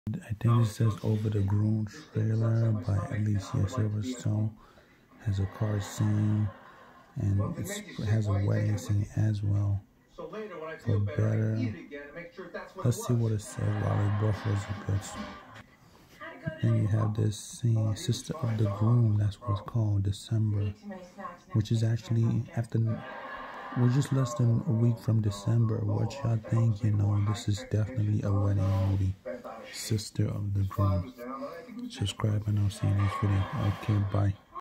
I think it says Over the Groom trailer by Alicia Silverstone. Has a car scene and it has a wedding scene as well. For better, let's see what it says while they both was good. Then you have this scene, Sister of the Groom, that's what it's called, December, which is actually after, we're just less than a week from December. What y'all think? You know, this is definitely a wedding movie. Sister of the Groom. Subscribe and I'll see you next video. Okay, bye.